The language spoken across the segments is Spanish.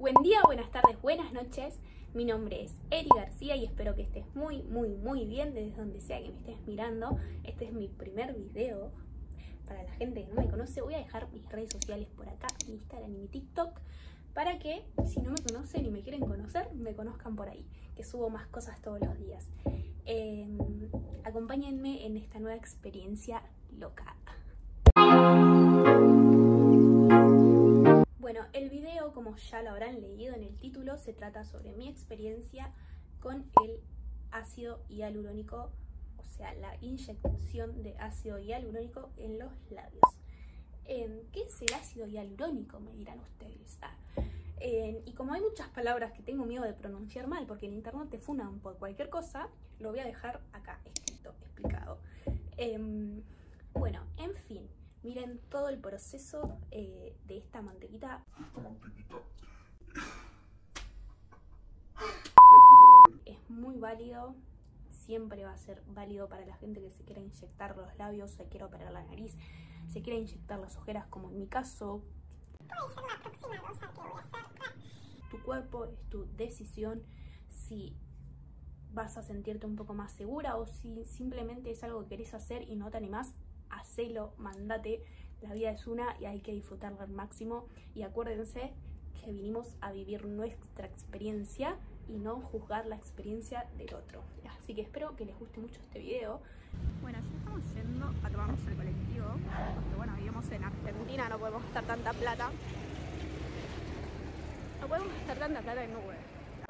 Buen día, buenas tardes, buenas noches. Mi nombre es Eri García y espero que estés muy bien desde donde sea que me estés mirando. Este es mi primer video. Para la gente que no me conoce, voy a dejar mis redes sociales por acá, mi Instagram y mi TikTok, para que si no me conocen y me quieren conocer, me conozcan por ahí, que subo más cosas todos los días. Acompáñenme en esta nueva experiencia loca. Bueno, el video, como ya lo habrán leído en el título, se trata sobre mi experiencia con el ácido hialurónico, o sea, la inyección de ácido hialurónico en los labios. ¿Qué es el ácido hialurónico? Me dirán ustedes. Y como hay muchas palabras que tengo miedo de pronunciar mal, porque en internet te funan por cualquier cosa, lo voy a dejar acá escrito, explicado. Bueno, en fin. Miren todo el proceso de esta mantequita. Es muy válido, siempre va a ser válido para la gente que se quiera inyectar los labios, se quiere operar la nariz, se quiere inyectar las ojeras, como en mi caso. Puede ser la próxima dosa que voy a hacer. Tu cuerpo es tu decisión, si vas a sentirte un poco más segura o si simplemente es algo que querés hacer y no te animás. Hacelo, mandate, la vida es una y hay que disfrutarla al máximo. Y acuérdense que vinimos a vivir nuestra experiencia y no juzgar la experiencia del otro. Así que espero que les guste mucho este video. Bueno, ya estamos yendo a tomarnos el colectivo, porque bueno, vivimos en Argentina, no podemos gastar tanta plata. No podemos gastar tanta plata en Uber.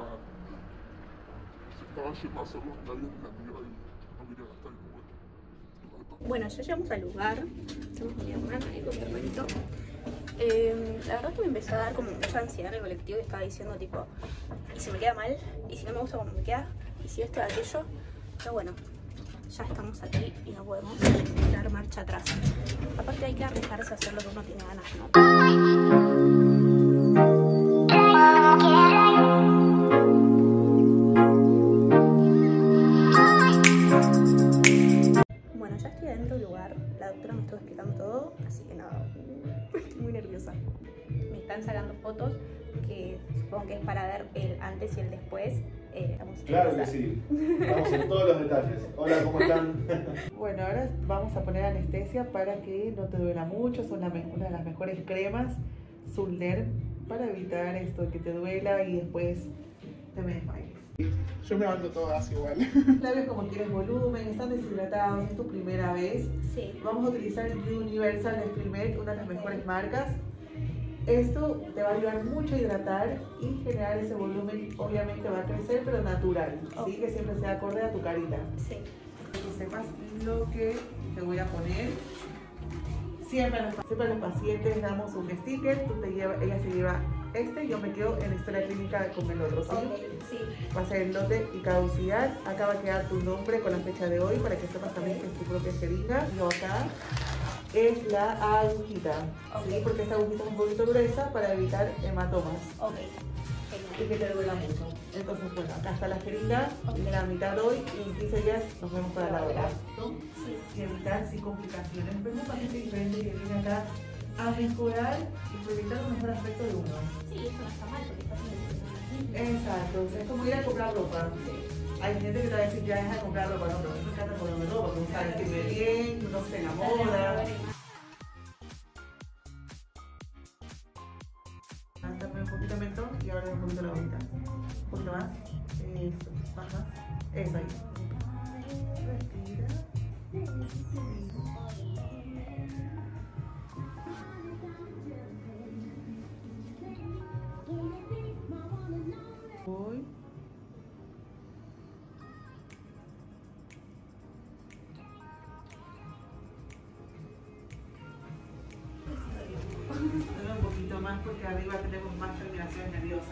Se estaba yendo a hacer los labios de la amiga y no quería gastar en Uber. Bueno, ya llegamos al lugar, estamos con mi hermana y con mi hermanito. La verdad es que me empezó a dar como mucha ansiedad en el colectivo y estaba diciendo tipo, ¿y si me queda mal? ¿Y si no me gusta cómo me queda? ¿Y si esto y aquello? Pero bueno, ya estamos aquí y no podemos dar marcha atrás. Aparte hay que arriesgarse a hacer lo que uno tiene ganas, ¿no? La doctora me estuvo explicando todo, así que nada, estoy muy nerviosa. Me están sacando fotos que supongo que es para ver el antes y el después. Claro que sí, vamos en todos los detalles. Hola, ¿cómo están? Bueno, ahora vamos a poner anestesia para que no te duela mucho. Son una de las mejores cremas, Sulner, para evitar esto, que te duela y después te me desmayes. Yo me levanto todas igual. Labios como quieres volumen, están deshidratados, es tu primera vez. Sí. Vamos a utilizar el Universal de Filmet, una de las mejores marcas. Esto te va a ayudar mucho a hidratar y generar ese volumen. Obviamente va a crecer, pero natural, ¿sí? Que siempre sea acorde a tu carita. Sí. Que sepas lo que te voy a poner. Siempre a los pacientes damos un sticker, ella se lleva este, yo me quedo en la historia clínica con el otro, ¿sí? Okay, sí. Va a ser el lote y caducidad. Acá va a quedar tu nombre con la fecha de hoy para que sepas también que es tu propia jeringa. Y acá es la agujita, ¿sí? Porque esta agujita es un poquito gruesa para evitar hematomas. Ok. Y que te duela mucho. Entonces, bueno, acá está la jeringa, la mitad hoy y en 15 días nos vemos para la otra. Y evitar sin complicaciones. Vemos un paciente diferente que viene acá a mejorar y proyectar un mejor aspecto de uno. Sí, eso no está mal porque está haciendo. Exacto, o sea, es como ir a comprar ropa. Hay gente que te va a decir, ya deja de comprar ropa, no, pero a mí me encanta comprarme ropa, porque me gusta vestirme bien, no se enamora. Dame un poquito de mentón y ahora un poquito la bolita. Un poquito más. Eso, baja. Eso ahí. Respira. Voy. Dame un poquito más porque arriba tenemos más terminaciones nerviosas.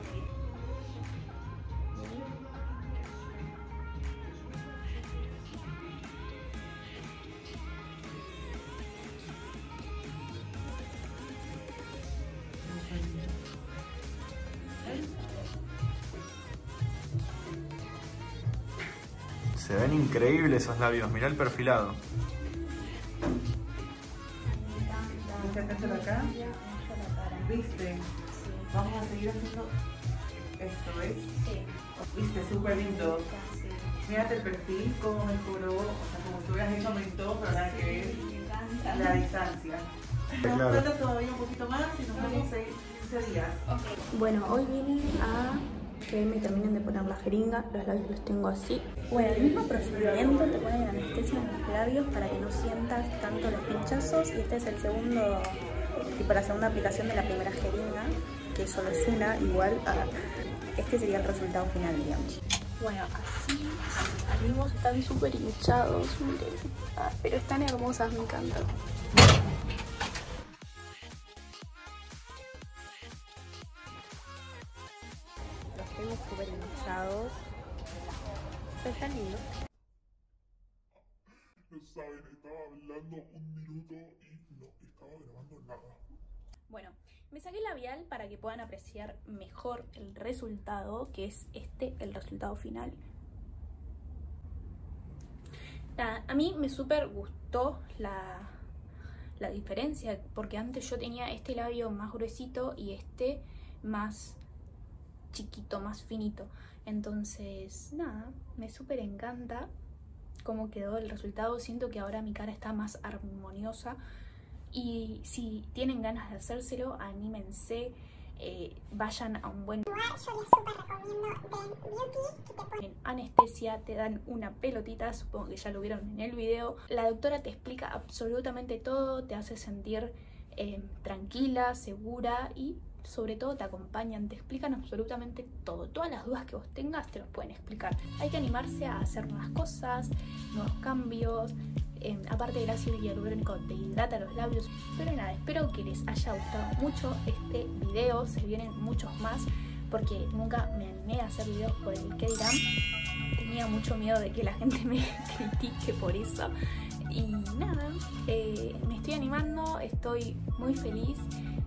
Se ven increíbles esos labios, mirá el perfilado. Acércate acá. ¿Viste? Vamos a seguir haciendo esto, ¿ves? Sí. Viste, súper lindo. Sí. Mírate el perfil, cómo mejoró, o sea, como si hubieras hecho aumentó, pero nada que ver Me encanta. la distancia. Claro. Nos falta todavía un poquito más y nos vemos en 15 días. Bueno, hoy vine a que me terminen de poner la jeringa, los labios los tengo así. Bueno, el mismo procedimiento, te ponen anestesia en los labios para que no sientas tanto los pinchazos, y este es el segundo, tipo la segunda aplicación de la primera jeringa, que solo es una, igual a este sería el resultado final, digamos. Bueno, así salimos, están súper hinchados, miren, pero están hermosas, me encantan. Los tengo súper hinchados, pero están lindos. No saben, estaba hablando un minuto y no estaba grabando nada. Bueno, me saqué el labial para que puedan apreciar mejor el resultado, que es este, el resultado final. Nada, a mí me súper gustó la diferencia, porque antes yo tenía este labio más gruesito y este más chiquito, más finito. Entonces, nada, me súper encanta cómo quedó el resultado. Siento que ahora mi cara está más armoniosa. Y si tienen ganas de hacérselo, anímense, vayan a un buen lugar. Yo les súper recomiendo Den Beauty, que te ponen anestesia, te dan una pelotita, supongo que ya lo vieron en el video. La doctora te explica absolutamente todo, te hace sentir tranquila, segura y sobre todo te acompañan, te explican absolutamente todo. Todas las dudas que vos tengas te los pueden explicar. Hay que animarse a hacer nuevas cosas, nuevos cambios. Aparte de ácido hialurónico te hidrata los labios. Pero nada, espero que les haya gustado mucho este video. Se vienen muchos más porque nunca me animé a hacer videos por el qué dirán. Tenía mucho miedo de que la gente me critique por eso. Y nada, me estoy animando, estoy muy feliz.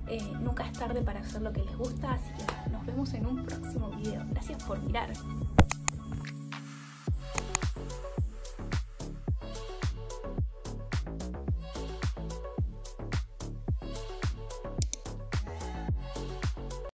Nunca es tarde para hacer lo que les gusta. Así que nos vemos en un próximo video. Gracias por mirar.